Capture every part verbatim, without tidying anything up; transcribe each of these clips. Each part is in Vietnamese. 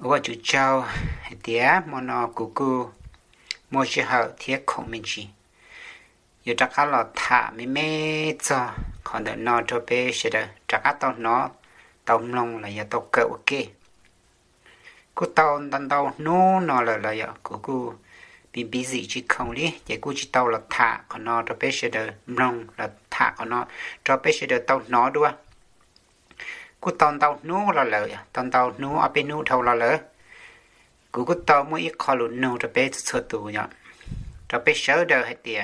我就叫爹么那姑姑，莫是好贴孔面去，有这个老太妹妹做，看到那这边是的，这个到那到弄了也到够给，姑到等到弄那了了呀，姑姑bị busy chỉ không đi, vậy cô chỉ tao là thả, còn nó cho bé sẽ được nông là thả còn nó cho bé sẽ được tao nó đua, cô tao tao nú là lợi, tao tao nú ở bên nú thâu là lợi, cô cô tao mới ít khó luôn nú cho bé sửa tủ nhở, cho bé sửa được hết tiền,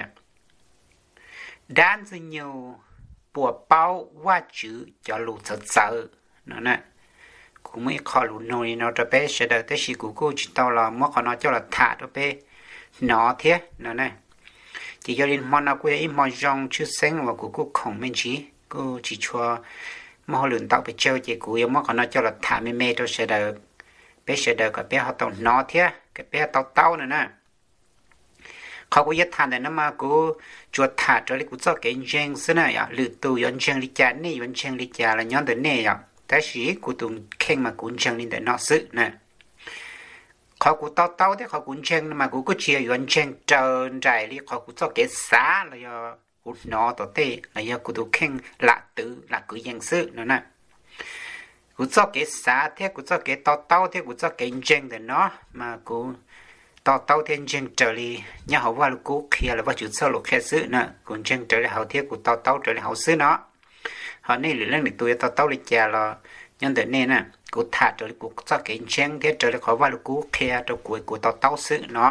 đan rất nhiều bùa bao qua chữ cho lụt sợ sợ, nó nè, cô mới khó luôn nú nó cho bé sẽ được, thế thì cô cô chỉ tao là mất còn nó cho là thả cho bé nó thế nó này chỉ cho nên món nào cũng ấy món rong chứ sáng và của cô không mình chỉ cô chỉ cho món lợn tàu bị treo chỉ của em món còn nó cho là thả mê mê tôi sẽ được bé sẽ được cái bé họ tàu nó thế cái bé tàu tàu nữa nèเขาก็ยัดทานแต่น้ำมากูจวดถาดเลยกูจะเก่งเชิงซะหน่อยอ่ะหรือตัวย้อนเชิงลิจานี่ย้อนเชิงลิจาแล้วย้อนแต่เนี่ยอ่ะแต่สิกูตุงเข่งมากูเชิงลิแต่นอซึนะเขากูเต้าเต้าที่เขากูเชิงมากูก็เชียร์ย้อนเชิงเจริญใจเลยเขากูจะเกษาเลยอ่ะกูนอตัวเต้เลยอ่ะกูตุงเข่งละตื้อละกูยังซึนั่นน่ะกูจะเกษาที่กูจะเกเต้าเต้าที่กูจะเก่งเชิงแต่เนาะมากูtao tao thiên chân trở đi nhà họ vào lúc kia là vào chữ sau lúc kia xứ nè còn chân trở lại hậu thiết của tao tao trở lại hậu xứ nó họ này lên được tôi tao tao đi chè là nhân từ này nè của thả trở lại của sao cái chân thế trở lại khỏi vào lúc kia trong cuối của tao tao xứ nó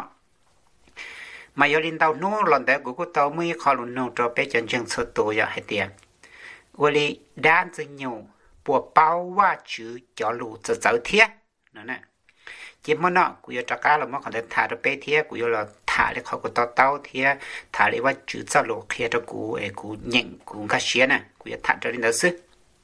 mà giờ lên tao nô lần đấy của tao mới khó luôn nô cho bé chân chân sơ tôi ya hay tiền vì đan dư nhiều bộ bao qua chữ cho lù cho giáo thiết nó nè chỉ mà nó cũng có chắc là mà còn để thả được bé thiệt cũng là thả để họ có tao tao thiệt thả đểว่าchữ sao lộ kia cho cụ ấy cụ nhận cụ cái xía nè cũng thả cho đến đó xứ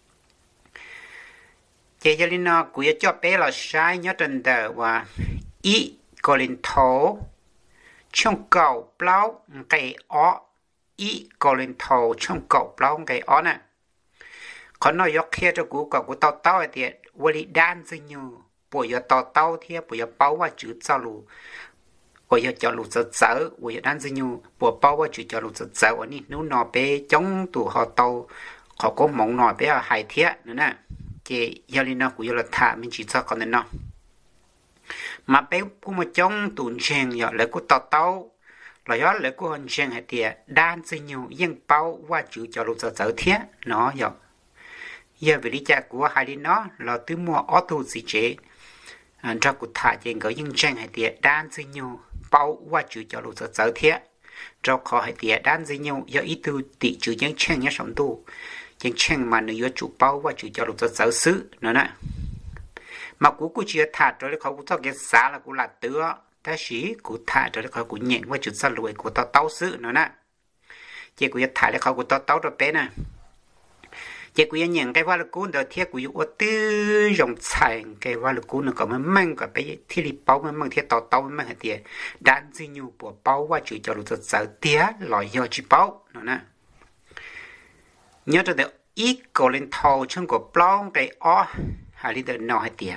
chỉ cho nên nó cũng cho bé là sai nhớ trên đời và ý có lên thổ trong cầu bao cái ó ý có lên thổ trong cầu bao cái ó nè còn nó dọc kia cho cụ có cụ tao tao thì vì đan dư nhiều bây giờ tao tao thì bây giờ bao qua chữ sao lu bây giờ cho lu sợ sợ bây giờ đang gì nhiều bây bao qua chữ cho lu sợ sợ anh ấy nếu nó bé chống tụ họ tao họ có mong nó bé hại thiệt nữa nè chị giờ đi nó cũng giờ là thả mình chỉ cho con nên nó mà bé cũng mà chống tụ chen giờ lại cũng tao tao là do lại cũng hơn chen hay thiệt đang gì nhiều nhưng bao qua chữ cho lu sợ sợ thiệt nó giờ giờ về lý giải của hai đứa nó là từ mua ô tô gì chế anh ra cụ thả trên cái những trang hay tiệt đan dư nhiều bao qua chữ cho lũ sợ sợ thiệt cho khó hay tiệt đan dư nhiều do ý tư tỷ chữ những trang nhá sống tu những trang mà người chủ bao qua chữ cho lũ sợ sợ xứ nữa nè mà cú cú chia thả rồiเขาcú cho cái xả là cú là tứa ta sĩ cú thả rồiเขาcú nhện qua chữ sao lùi cú tao tao xứ nữa nè chỉ cú thả làเขาcú tao tao rồi bé nè chỉ quý nhận cái hoa lực cú đó thiết quý ô tư rộng xài cái hoa lực cú nó có mấy mang cả cái thiết lý bao mấy mang thiết tàu tàu mấy mang hạt tiền đan dư nhiều bộ bao qua chữ cho lụt sợ tía loại do chỉ bao nó nè nhớ cho được ít có lên thầu trong cổ bao cái ó hai lý nó hạt tiền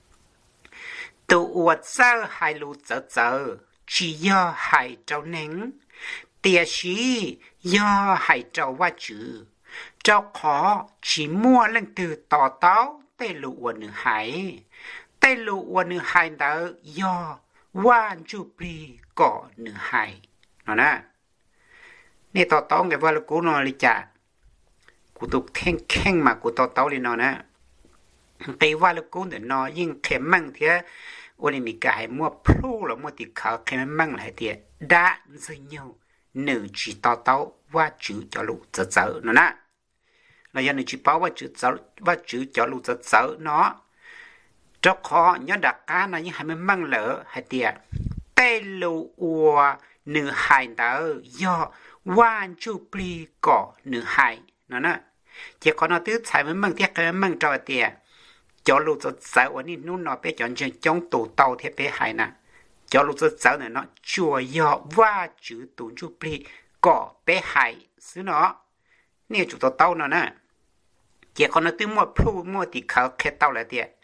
tụ vật sơ hai lụt sợ sợ chỉ do hai trâu nén tiền sĩ do hai trâu qua chữ cho khó chỉ mua lên từ tỏ táo tây lụ quần nữ hải tây lụ quần nữ hải đó do quan chu pri cỏ nữ hải nó nè nè tỏ táo cái vào cú nó đi chả cú tục khen khen mà cú tỏ táo đi nó nè cái vào cú để nóยิ่งเข็มมั่งเทียวันนี้มีกายมัวพลูหรือมัวติดขาเข็มมั่งหลายเทียด้านซึ่งอยู่หนึ่งจีตอเต้าว่าจืดจะลุจะเจอเนาะนะlà do người chỉ bảoว่าจืดจะว่าจืดจะลุจะเจอเนาะเจ้าขอย้อนดักการนะยังให้มันมั่งเหลือให้เตียเตลูอัวหนึ่งหายเตอย่อว่านจูปลีก่อหนึ่งหายเนาะนะเจ้าขอนาตื้อใช้มันมั่งเทียกันมั่งจอเตียจะลุจะเจอวันนี้นู่นเนาะไปจอนเชิงจ้องตู่เตาเทียไปหายนะcho lúc giờ giờ này nó chùa yo và chữ tụng chú pli cỏ bé hải xứ nó nè chủ tao tao nó nè chỉ còn nó từ mua plu mua thì khảo khét tao lại tiệt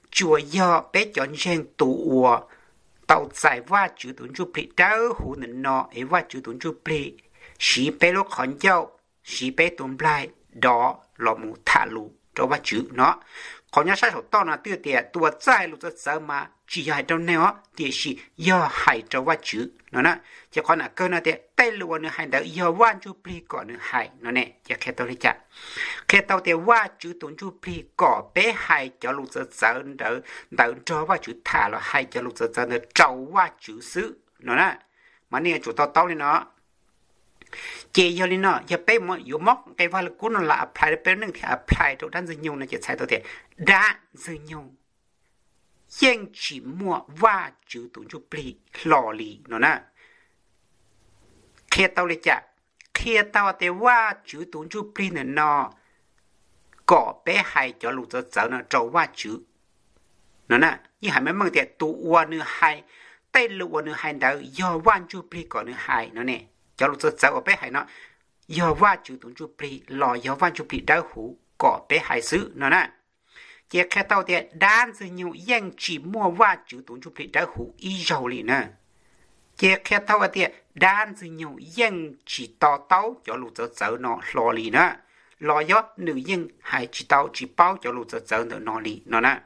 chùa do bé chọn gen tụ ua tàu giải va chữ tuấn chu pli đỡ hủ nịnh nọ ấy va chữ tuấn chu pli xí bé lúc khẩn dâu xí bé tuấn blai đó là một thả lù cho va chữ nó còn nhá sai số to là tiêu tiền tua giải lù cho sợ mà chỉ hai trong này á thì xí do hai cho va chữ nó nè chỉ còn là cơ nó thì tay lù nữa hai đỡ do va chu pli còn nữa hai nó nè chỉ khi tao đi chặt khi tao thì va chữ tuấn chu pli có bé hai cho lù cho sợ đỡ đỡ cho va chữ thả là hai cho lù cho sợ nó trâu va chữ xứ nó nè mà nè chủ tao tao đi nó chỉ giờ đi nó giờ bé màอยู่móc cái va là cú nó là apply béนึงthì apply cho đan dư nhiều nó chỉ sai tao thì đan dư nhiều yên chỉ mua va chữ tuấn chu pli lò lì nó nè khi tao đi chặt khi tao thì va chữ tuấn chu pli này nó có bé hai cho lù cho sợ nó trâu va chữ nó nè như hai mấy măng thì tụ qua nữa hai tay lù nữa hai đầu do van chu pli có nữa hai nó nè cho lù cho sợ ở bé hai nó do va chữ tuấn chu pli lò do van chu pli đau hủ có bé hai xứ nó nè chỉ khi tao thì đan dư nhiều yên chỉ mua va chữ tuấn chu pli đau hủ y dầu lì nè chỉ khi tao thì đan dư nhiều yên chỉ to tao cho lù cho sợ nó lò lì nè lò gió nữ yên hay chỉ tao chỉ bao cho lù cho sợ nó lì nó nè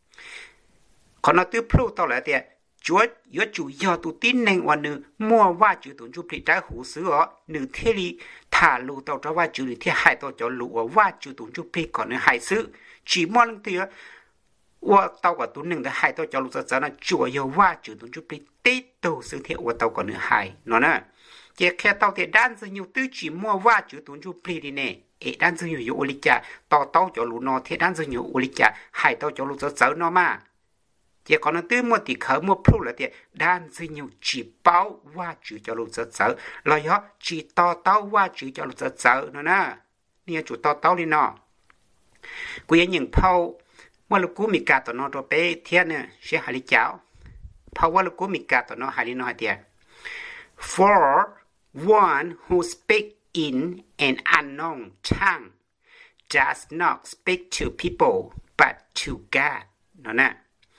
còn nó tiếp plu tao lại thì chúa yếu chủ yếu tu tin nênว่าnữ mua va chữ tuấn chu pli trái hủ sứ ở nữ thế li thả lù tao cho va chữ thì hai tao cho lù va chữ tuấn chu pli còn nữ hai sứ chỉ mua lần thứว่าtao có tuấnนึ่งแต่hai tao cho lù cho sợ nó chúa yếu va chữ tuấn chu pli tết tao sứ thìว่าtao còn nữ hai nó nè chỉ khi tao thì đan dư nhiều tư chỉ mua va chữ tuấn chu pli đi nè ê đan dư nhiều yếu ô lý cha tao tao cho lù nó thế đan dư nhiều ô lý cha hai tao cho lù cho sợ nó mà chỉ còn nó tư mua thì khởi mua plu là thì đan dư nhiều chỉ bao va chữ cho lù cho sợ là do chỉ tao tao va chữ cho lù cho sợ nó nè nè chủ tao tao đi nóกูยังยังพอว่าลูกกูมีการต่อน้องตัวเป้เทียนเนี่ยเสียหายเจ้าเพราะว่าลูกกูมีการต่อน้องหายน้อยเดียว for one who speak in an unknown tongue does not speak to people but to God นั่นนะ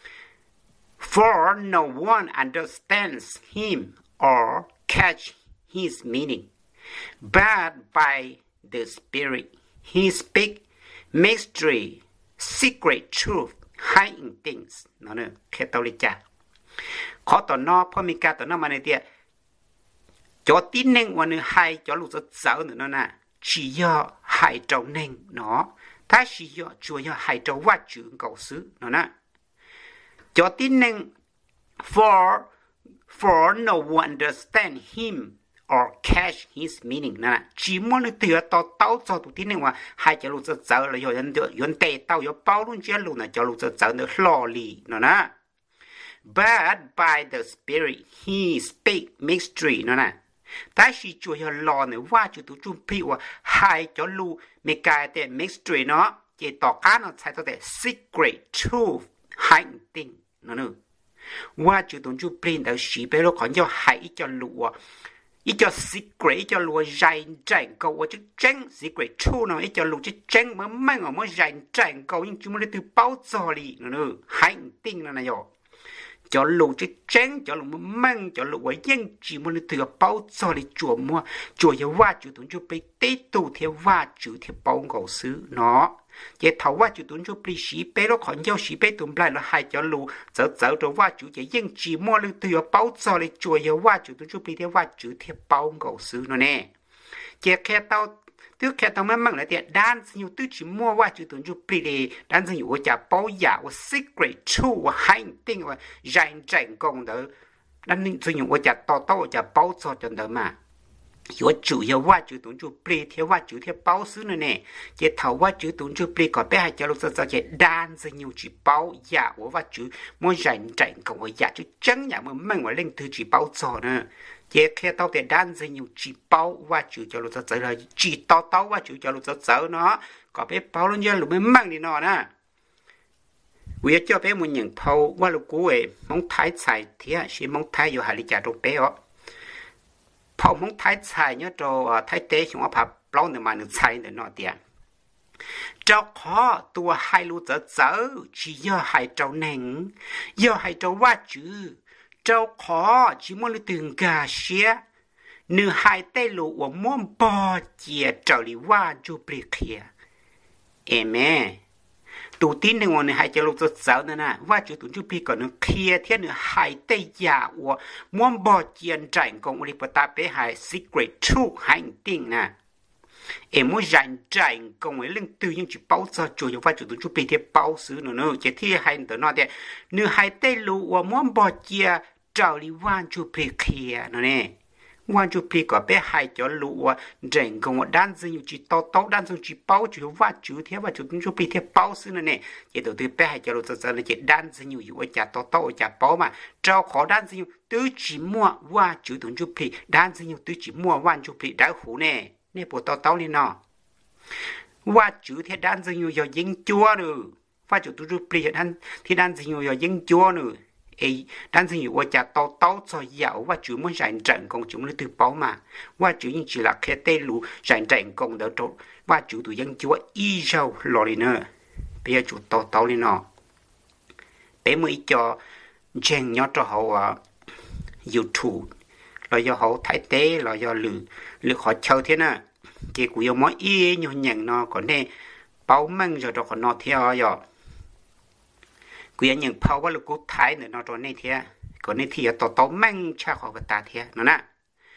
for no one understands him or catch his meaning but by the Spirit he speak mystery secret truth hiding things นั่นเองแค่ตัวลิจ่าขอต่อนอพอมีการต่อนอมาในเดียจอตีหนึ่งวันนึงให้จอลูกจะเสาหนึ่งนั่นน่ะchỉ要ให้เจ้าหนึ่งเนาะถ้าchỉ要主要ให้เจ้าว่าจืดเก่าซื้อนั่นน่ะจอตีหนึ่ง for for no one understand him or catch his meaning นั่นน่ะchỉ muốn nó thừa tao tao cho tụi tíนึงว่าให้เจ้าลูกจะเสาแล้วย้อนเดือดย้อนเตะเต้าย้อนเป้าลุ่นเจ้าลูกน่ะเจ้าลูกจะเสาเนื้อหล่อลีนั่นน่ะ but by the Spirit he speak mystery นั่นน่ะแต่สิช่วยหล่อเนี่ยว่าจุดจุดพี่ว่าให้เจ้าลูกไม่กลายแต่ mystery เนาะเจต่อการเราใช้ตัวแต่ secret truth hiding นั่นน่ะว่าจุดจุดพี่แต่สิไปแล้วขอเจ้าให้เจ้าลูก一叫 secret 一叫路人真高我就真 secret truth 呢一叫路就真么慢我们人真高因就么的包造里呢还定了呢哟叫路就真叫路么慢叫路我因就么的包造里做么做要ว่า就等就被得到贴ว่า就贴包狗师เนาะchỉ thầuว่าจุดตุนจุปลีสีเป้แล้วขอนเย้าสีเป้ตุนปลายแล้วหายจะรูเจอเจอตัวว่าจุดจะยิ่งจีมัวเลยตัวเป้าจอเลยจัวเยาว่าจุดตุนจุปลีเทียว่าจุดเทียเป้าเก่าซื้อนั่นแน่เจ้าแค่เต้าตัวแค่เต้ามันมั่งเลยเดียด้านสิ่งตัวจีมัวว่าจุดตุนจุปลีเลยด้านสิ่งว่าจะเป้าหยาว่า secret true ว่าให้ติ้งว่าใจใจกงเด้อด้านนี้สิ่งว่าจะต่อโต้จะเป้าจอจนเดิมมา有主要ว่าจุดตุนจุปลีเทียว่าจุดเทียเป้าซื้อนั่นเองเจ้าเท่าว่าจุดตุนจุปลีก็ไปให้เจ้าลูกจะจะด้านจะอยู่จุดเป้าอย่าว่าจุดมั่วใจใจกับว่าอย่าจุดจังอย่ามันมันว่าเล่นถือจุดเป้าจอเนอะเจ้าแค่เท่าแต่ด้านจะอยู่จุดเป้าว่าจุดเจ้าลูกจะจะเลยจุดต่อต่อว่าจุดเจ้าลูกจะจะเนาะก็ไปเป้าแล้วเจ้าลูกมันมั่งนี่เนาะนะวิเจ้าไปมันอย่างเป้าว่าลูกกูเอ๋มองท้ายใส่เทียชิมองท้ายอยู่หาลิจ่าตรงเป๊ะพอมองท้ายใส่เนี่ยตัวท้ายเตะหัวผับเปล่าหนึ่งมาหนึ่งใส่หนึ่งนอเดีย trâu khó tua hai lũ dở dở chỉ do hai trâu neng do hai trâu quá chữ trâu khó chỉ muốn lấy từng gà xía nửa hai tay lũ của muốn bò chia trâu li quá chú bì kia em ê tụ tin đừng ngồi hai trâu lũ dở dở nữa nè quá chú tụ chú bì còn nửa kia thế nửa hai tay giả của muốn bò chia trải công đi bắt ta bé hai secret two hành tinh nè em muốn rèn rèn công với linh tư nhưng chỉ bảo cho chủ yếu phải chủ động chuẩn bị thì bảo xử nữa nữa chỉ thi hay nữa nói thế nếu hai tay lũ và muốn bỏ chia trào đi quan chủ bị kia nữa nè quan chủ bị có bé hai cho lũ và rèn công và đan dưng chỉ tao tao đan dưng chỉ bảo chủ yếu phải chủ thế và chủ động chuẩn bị thì bảo xử nữa nè chỉ đầu tư bé hai cho lũ cho cho là chỉ đan dưng nhiều yếu và tao tao và bảo mà trao khó đan dưng tứ chỉ mua và chủ động chuẩn bị đan dưng tứ chỉ mua quan chủ bị đã hủ nè nè bộ tao tao đi nọว่าจูที่ด้านจะอยู่อย่ายิงจัวนึว่าจูตัวเปลี่ยนด้านที่ด้านจะอยู่อย่ายิงจัวนึเอ้ด้านจะอยู่ว่าจะเต้าเต้าจะยาวว่าจูมันใส่จังกงจูมันตื่นเป้ามาว่าจูยิ่งจีละแค่เตลูใส่จังกงเดี๋ยวโตว่าจูตัวยิงจัวอีเจ้าลอรีเนอร์เปียจูเต้าเต้านี่นอเป้มือจ่อเจงยอดจะเขาว่า YouTube เราอย่าเขาไทยเต้เราอย่าลือหรือขอเช่าเท่าน่ะchỉ của yêu mỗi ý nhiều nhận nó còn đây bao măng rồi đó còn nó theo rồi của yêu nhận bao vào lúc cút thái nữa nó rồi này theo còn này thì tao tao măng cha họ vật ta theo nó nè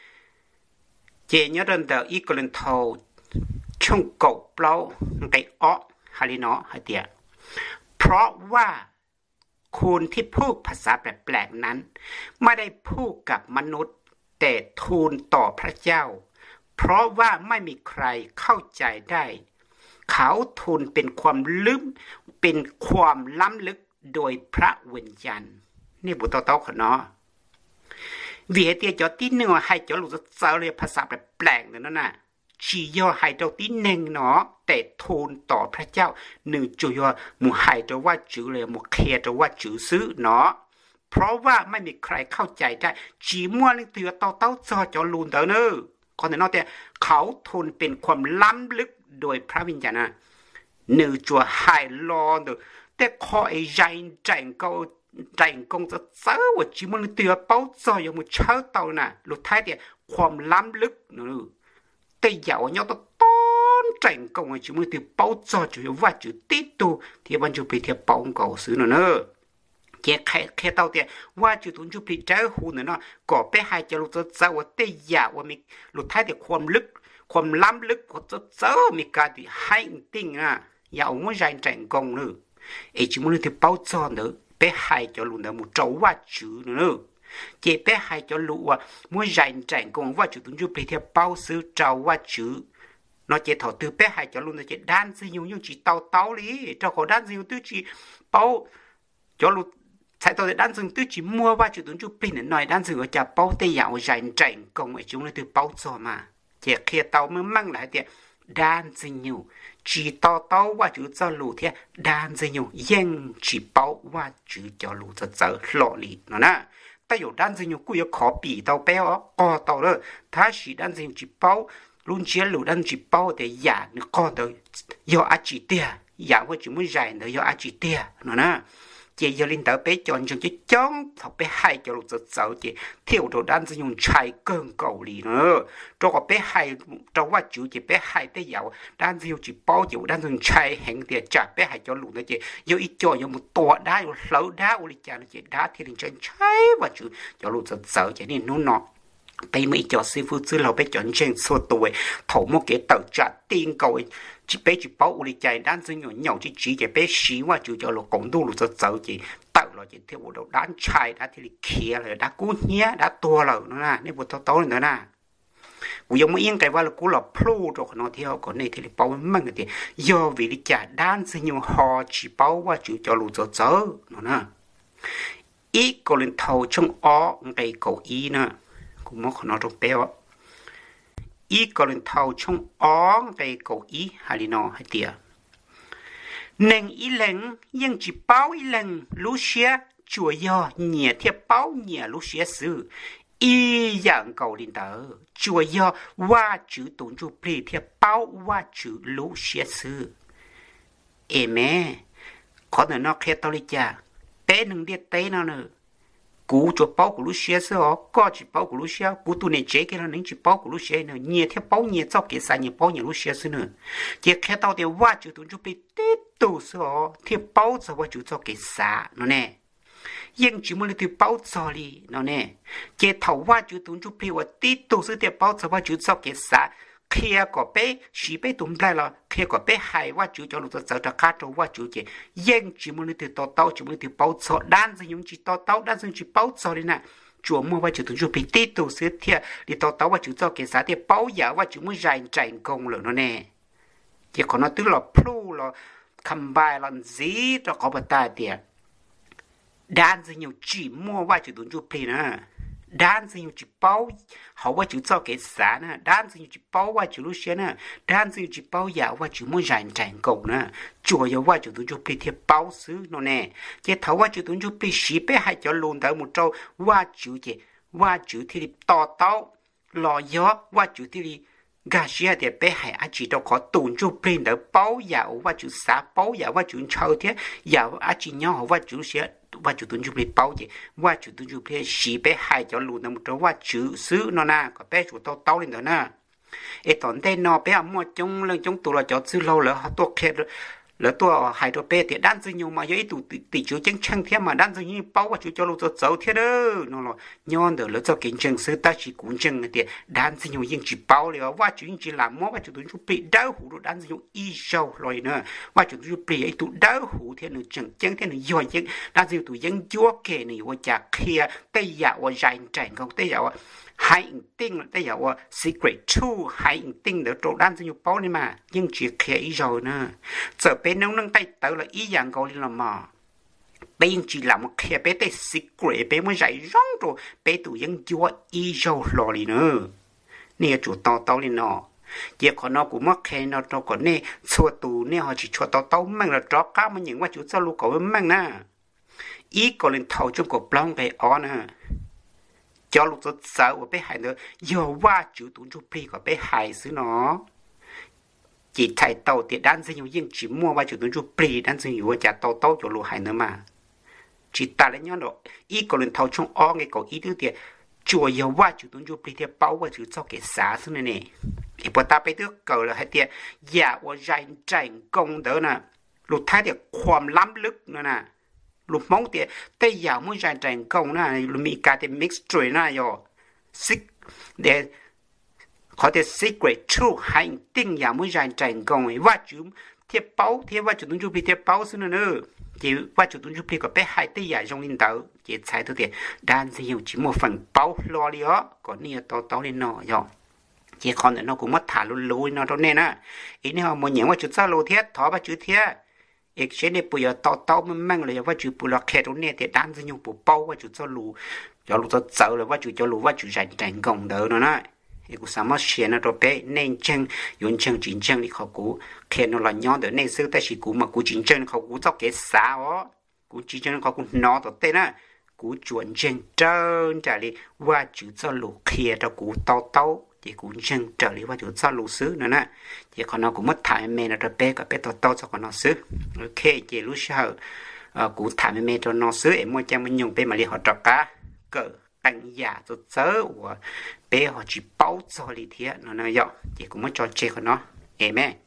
chỉ nhớ đến đầu ý còn thầu trong cổ bao cái ó hay nó hay tiệtเพราะว่าคนที่พูดภาษาแปลกๆนั้นไม่ได้พูดกับมนุษย์แต่ทูลต่อพระเจ้าเพราะว่าไม่มีใครเข้าใจได้เขาทูลเป็นความลึกเป็นความล้ำลึกโดยพระวิญญาณนี่บุตรเต้าขนอเวียเตียจอที่หนึ่งให้จอหลุดเซาเรียภาษาแปลกๆนั่นน่ะชียอให้เจ้าที่หนึ่งเนาะแต่ทูลต่อพระเจ้าหนึ่งจุยอมูให้เจ้าว่าจือเลยมูเคเจ้าว่าจือซื้อเนาะเพราะว่าไม่มีใครเข้าใจได้จีมัวลิงเตียเต้าเต้าจอจอลูนเตอเนอคนแต่นอกแต่เขาทนเป็นความล้ำลึกโดยพระวิญญาณนะเนื้อจัวหายรอเด้อแต่ขอไอ้ใจใจก็ใจกงจะเสือว่าจีมันเตือเป้าจอยมันเช่าเตาน่ะลุท้ายแต่ความล้ำลึกเนื้อแต่อย่าว่าเนาะต้นใจกงจีมันเตือเป้าจอยจุยว่าจุติตูที่มันจะไปเทียบเป้าเก่าซื้อเนื้อแค่แค่แค่เตาเตียว่าจุดตุนจุดพิจารหูเนาะก็ไปให้จะรู้จะเจอว่าเตียว่ามีรู้ท้ายแต่ความลึกความล้ำลึกก็จะเจอมีการที่ให้ติ้งนะอย่าเอาไม่ใจใจกงเนอะไอ้จิมันที่เป้าจอนเนอะไปให้จะรู้เนอะมันจะว่าจุดเนอะเจ๊ไปให้จะรู้ว่าไม่ใจใจกงว่าจุดตุนจุดพิจารเป้าซื้อจะว่าจุดnó chỉ thọ từ bé hai cho luôn là chỉ đan gì nhiều nhưng chỉ tàu tàu đi cho họ đan gì từ chỉ bao cho luôn sai tôi đan dừng từ chỉ mua ba chữ tuấn chụp pin nói đan dừng ở chả bao tây dạo rành rành công ở chúng là từ bao giờ mà chỉ khi tàu mới mang lại thì đan dừng nhiều chỉ tàu tàu ba chữ cho lù thì đan dừng nhiều nhưng chỉ bao ba chữ cho lù cho giờ lọ lì nó nè ta有đan dừng nhiều cũng có khó bị tàu béo có tàu đó ta chỉ đan dừng chỉ bao luôn chia lù đan chỉ bao để giả nó có đâu do ăn chỉ tia giả với chỉ muốn rành nữa do ăn chỉ tia nó nè chỉ giờ linh đạo bé chọn chọn chỉ chọn học bé hai cho lục giật giật chỉ thiếu đồ đan dùng trái cơn cầu lì nữa cho có bé hai cho quá chữ chỉ bé hai tới giàu đan dùng chỉ bao chịu đan dùng trái hẹn tiền trả bé hai cho lục nữa chỉ giờ ít cho giờ một tổ đá một lẩu đá uli cha nó chỉ đá thì linh chân trái và chữ cho lục giật giật chỉ nên nó nọ bây mấy cho sư phụ sư lão bé chọn trên số tuổi thầu một cái tờ trả tiền cầu chỉ bé chỉ bảo uli chạy đan dùng nhỏ nhỏ chỉ chỉ chỉ bé xí qua chữ cho lục cộng tu lục giật giật chỉ tạo rồi chỉ theo bộ đầu đan trái đá thì kia rồi đá cú nhé đá tua rồi nó nè nên bộ tao tao nữa nèกูยังไม่ยังไงว่าเรากูหลับพลูตรงนั้นที่เขาคนนี้ที่เราเป้ามันก็ที่ย่อวิริจาด้านสิ่งหอจีเป้าว่าจู่จะรู้จะเจอนั่นนะอีกคนเท่าช่างอ้อไงเก้าอี้นะกูมองคนนั้นตรงเป้าอีกคนเท่าช่างอ้อไงเก้าอี้ฮาริโนให้เตียหนึ่งอีหลังยังจีเป้าอีหลังลูเชียจัวย่อเนี่ยเทียบเป้าเนี่ยลูเชียซื้ออีอย่างเก่าลินเตอร์จัวยอว่าจือตุนจูปลีเทียเป้าว่าจือลูเชียซื้อ ê mẹ có thể nó khét tao đi cha bé nâng đi té nó nữa cú cho bao của lúc xưa sao có chỉ bao của lúc xưa cú tu này chế cái nó nên chỉ bao của lúc xưa nữa nhiều theo bao nhiều cho cái sao nhiều bao nhiều lúc xưa xưa nữa chỉ khét tao thì qua chữ tụi chúng bị tết tu sao theo bao cho qua chữ cho cái sao nó nè nhưng chỉ muốn từ bao cho đi nó nè chỉ thầu qua chữ tụi chúng bị qua tết tu sự theo bao cho qua chữ cho cái sao kia có bé chỉ bé tụm lại là kia có bé hay quá chú cho lúc đó giờ ta cá trâu quá chú chị nhưng chỉ muốn từ tao tao chỉ muốn từ bao sọ đan gì những chỉ tao tao đan gì chỉ bao sọ đi nè chúa mua quá chú tụi chú bị tít tụ xứ thiệt đi tao tao quá chú cho cái giá thiệt bao giờ quá chú muốn rèn rèn công lượng nó nè chỉ còn nó tức là plu là combine là gì cho có bát tài thiệt đan gì nhiều chỉ mua quá chú tụi chú bị nè đan gì chỉ bao họ qua chữ cho cái giá nè đan gì chỉ bao qua chữ lúc xưa nè đan gì chỉ bao giờ qua chữ muốn rèn rèn cầu nè chùa giờ qua chữ tụi chú bị thiệt bao xứ nó nè chỉ thấu qua chữ tụi chú bị xí bé hai cho luôn tới một trâu qua chữ gì qua chữ thì to tao lò gió qua chữ thì gà xía thì bé hai anh chỉ đâu có tụi chú bị đỡ bao giờ qua chữ xã bao giờ qua chữ châu thế giờ anh chỉ nhau qua chữ xíaว่าจุดตุนจุบลีเป้าจีว่าจุดตุนจุบลีสีไปหายจะรู้นะมุตว่าจื้อซื้อนอนะก็ไปจุดเต้าเต้าเลยนะไอตอนได้นอไปอ่ะมั่วจงเรื่องจงตัวเราจะซื้อเราเหรอตัวแค่แล้วตัวหายตัวเป้ที่ด้านซึ่งอยู่มาเยอะตัวติดจุดจังช่างเทียมมาด้านซึ่งยี่เป้าว่าจุดจะรู้จะเจ้าเทียเด้อนั่นหรอย้อนเด้อแล้วจะกินจังซื้อตาชีกุนจังเดียด้านซึ่งอยู่ยิ่งจีเป้าเลยว่าจุดยิ่งจีหลามมั่วว่าจุดตุนจุบลีดาวหูด้านซึ่งอยู่อีเจ้าลอยเนอะว่าจุดตุนจุบลีไอตัวดาวหูเทียนหนึ่งจังจังเทียนหนึ่งย่อยยังด้านซึ่งตัวยังยั่วเกนี่ว่าจะเคลียร์แต่อย่าว่าใจใจของแต่อย่าว่าhai tinh đây làว่า secret two hai tinh để trộn đan sinh bao này mà nhưng chỉ khéo rồi nè giờ bên nông nông tay tới là ý dạng gọi là mà bên chỉ là một khéo bên tay secret bên mới dạy rong rồi bên tụi dân chúa ý rồi rồi nữa nè chủ tao tao lên nọ giờ còn nó cũng mất khéo nó nó còn nè xua tù nè họ chỉ cho tao tao mang là chó cá mà những qua chủ sao luôn có mang nè ý còn lên thầu trong cuộc long về ó nè cho lúc đó sợ và bé hại nữa giờ qua chữ tụi chú phi có bé hại xứ nó chỉ thay tàu thì đan sinh nhiều nhưng chỉ mua qua chữ tụi chú phi đan sinh nhiều trả tàu tàu cho lúa hại nữa mà chỉ ta lấy nhau đó ý còn lên thầu trong o nghe có ý thứ thì chùa giờ qua chữ tụi chú phi thì bao qua chữ cho cái xã xứ này nè thì bọn ta bây giờ cầu là hay thì giả và rèn rèn công đó nè lục thái thìความล้ำลึกnữa nèลูกมองเตี้ยแต่ยาวมุ่งใจแรงกงนะลูกมีการที่ mix จุยนะยอซิกเดเขาจะ secret true ให้ติ้งยาวมุ่งใจแรงกงว่าจุดเทียบเป้าเทียบว่าจุดตุ้งจุพีเทียบเป้าซึ่งนั่นเออจีว่าจุดตุ้งจุพีก็ไปให้แต่ยาวตรงลิ้นเต๋อจีใช้ตัวเตี้ยด้านที่อยู่จีมัวฝั่งเป้ารอเลยอ๋อก่อนนี้ต่อต่อเลยเนาะยอจีคอนเนี่ยเรากูมัดถ่ายลุยๆเนาะตรงนี้นะอีนี่เขาโมเหนียวว่าจุดซาโลเทียถอว่าจุดเทียเอกเช่นเนี่ยปุยต่อต่อมันมั่งเลยว่าจุดปุยเราแค่ตรงนี้แต่ด้านจะยังปุเป้าว่าจุดจะรู้จะรู้จะเจอเลยว่าจุดจะรู้ว่าจุดใจใจกงเดินนะเอกกูสามารถเชียร์นะตัวเป๊ะเน้นจังยุ่งจังจริงจังนี่เขากูแค่นั่นละย้อนเดินเน้นซื้อแต่สิกูมากูจริงจังเขากูจะเกษาอ๋อกูจริงจังเขากูนอตัวเต้นะกูจวนจังเดินใจเลยว่าจุดจะรู้เคลียร์ตัวกูต่อต่อthì cũng chẳng trở lại vào chỗ sao lù xứ nữa nè thì còn nó cũng mất thải mẹ là bé cả bé to to cho còn nó xứ ok chị lúc sau cũng thải mẹ cho nó xứ em mua cho mình dùng bé mà đi họ trọc cá cỡ tăng giả cho sớ của bé họ chỉ bao cho đi thiệt nó nói vậy chị cũng mất cho chị của nó em ấy